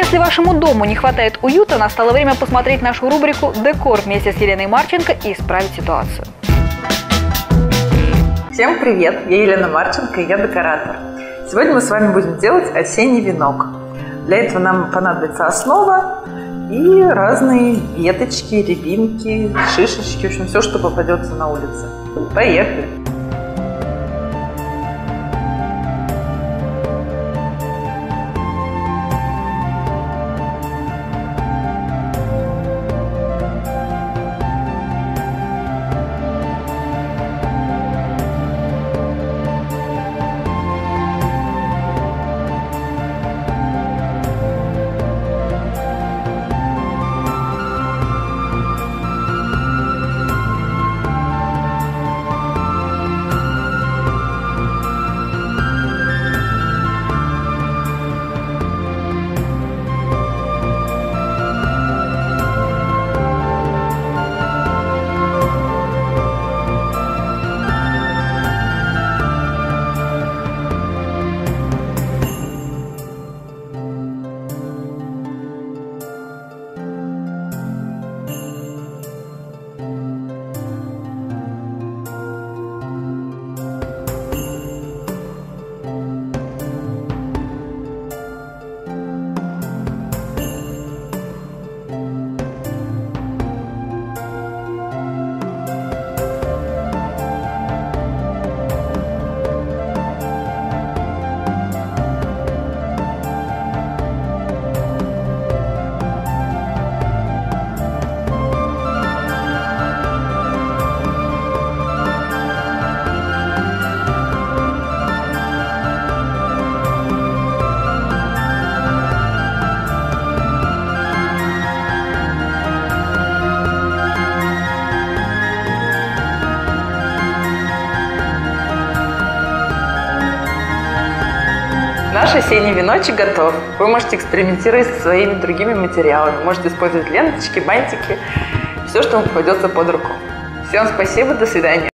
Если вашему дому не хватает уюта, настало время посмотреть нашу рубрику «Декор» вместе с Еленой Марченко и исправить ситуацию. Всем привет! Я Елена Марченко и я декоратор. Сегодня мы с вами будем делать осенний венок. Для этого нам понадобится основа и разные веточки, рябинки, шишечки, в общем, все, что попадется на улице. Поехали! Наш осенний веночек готов. Вы можете экспериментировать со своими другими материалами. Можете использовать ленточки, бантики, все, что вам попадется под руку. Всем спасибо, до свидания.